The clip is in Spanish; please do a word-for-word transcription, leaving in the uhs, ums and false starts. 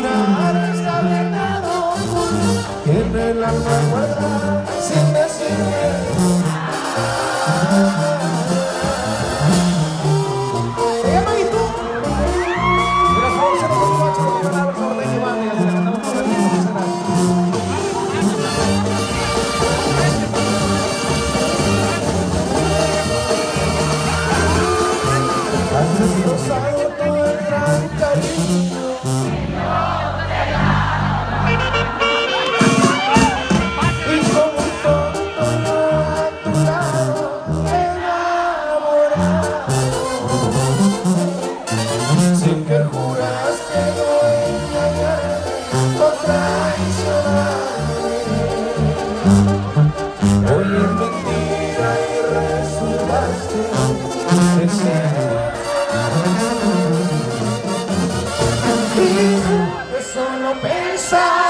mirar está venado que en el alma guarda sin decir. Se llama ¿Y tú? Y las favor se nos guacho de llorar, por favor, de mi banda, y se la cantamos por el mismo, muchas gracias. Has destrozado todo el gran cariño. De solo pensar